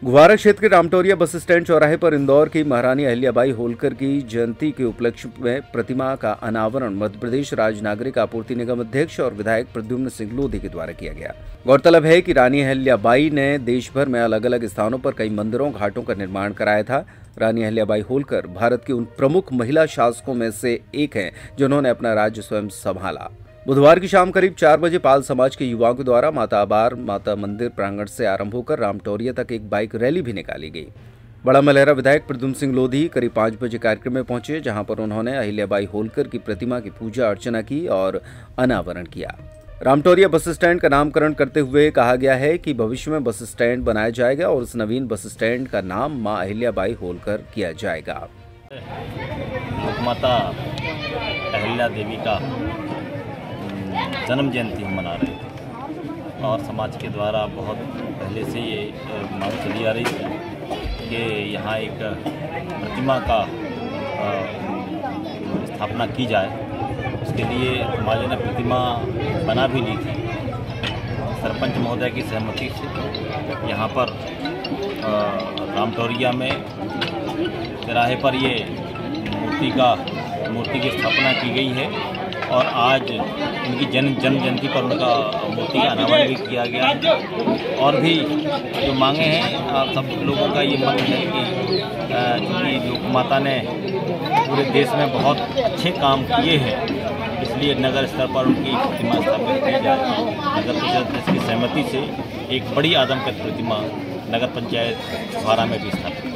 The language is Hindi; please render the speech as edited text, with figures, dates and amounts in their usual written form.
गुवारा क्षेत्र के रामटौरिया बस स्टैंड चौराहे पर इंदौर की महारानी अहिल्याबाई होलकर की जयंती के उपलक्ष्य में प्रतिमा का अनावरण मध्य प्रदेश राज्य नागरिक आपूर्ति निगम अध्यक्ष और विधायक प्रद्युम्न सिंह लोधी के द्वारा किया गया। गौरतलब है कि रानी अहिल्याबाई ने देश भर में अलग अलग स्थानों पर कई मंदिरों घाटों का निर्माण कराया था। रानी अहिल्याबाई होलकर भारत की उन प्रमुख महिला शासकों में से एक हैं जिन्होंने अपना राज्य स्वयं संभाला। बुधवार की शाम करीब 4 बजे पाल समाज के युवाओं के द्वारा माता आबार माता मंदिर प्रांगण से आरंभ होकर रामटौरिया तक एक बाइक रैली भी निकाली गई। बड़ा मलहरा विधायक प्रद्युम्न सिंह लोधी करीब 5 बजे कार्यक्रम में पहुंचे, जहां पर उन्होंने अहिल्याबाई होलकर की प्रतिमा की पूजा अर्चना की और अनावरण किया। रामटौरिया बस स्टैंड का नामकरण करते हुए कहा गया है कि भविष्य में बस स्टैंड बनाया जाएगा और इस नवीन बस स्टैंड का नाम मां अहिल्याबाई होलकर किया जाएगा। माता अहिल्या देवी का जन्म जयंती हम मना रहे थे और समाज के द्वारा बहुत पहले से ये मांग चली आ रही थी कि यहाँ एक प्रतिमा का स्थापना की जाए। उसके लिए समाज ने प्रतिमा बना भी ली थी। सरपंच महोदय की सहमति से यहाँ पर रामटौरिया में तिराहे पर ये मूर्ति की स्थापना की गई है और आज उनकी जन्म जयंती पर उनका मूर्ति का अनावरण भी किया गया। और भी जो मांगे हैं, आप सब लोगों का ये मत है कि चूँकि लोक माता ने पूरे देश में बहुत अच्छे काम किए हैं, इसलिए नगर स्तर पर उनकी प्रतिमा स्थापित की जाए। नगर परिषद की सहमति से एक बड़ी आदमकद प्रतिमा नगर पंचायत गुवारा में भी स्थापित